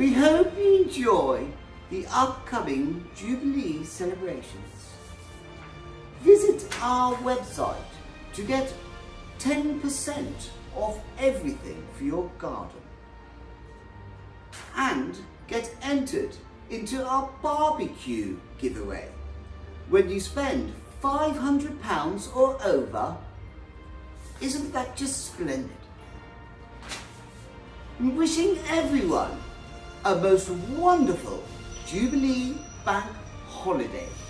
We hope you enjoy the upcoming Jubilee celebrations. Visit our website to get 10% off everything for your garden and get entered into our barbecue giveaway. When you spend £500 or over, isn't that just splendid? I'm wishing everyone a most wonderful Jubilee Bank Holiday.